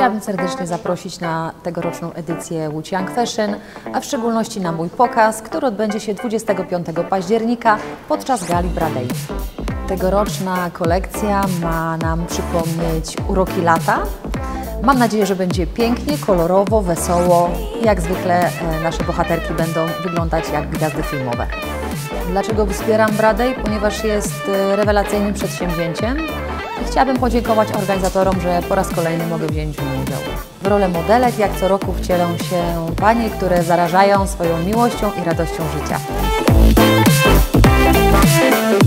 Chciałabym serdecznie zaprosić na tegoroczną edycję Łódź Young Fashion, a w szczególności na mój pokaz, który odbędzie się 25 października podczas gali Bradej. Tegoroczna kolekcja ma nam przypomnieć uroki lata. Mam nadzieję, że będzie pięknie, kolorowo, wesoło i jak zwykle nasze bohaterki będą wyglądać jak gwiazdy filmowe. Dlaczego wspieram Bradej? Ponieważ jest rewelacyjnym przedsięwzięciem i chciałabym podziękować organizatorom, że po raz kolejny mogę wziąć w nim udział. W rolę modelek jak co roku wcielą się panie, które zarażają swoją miłością i radością życia.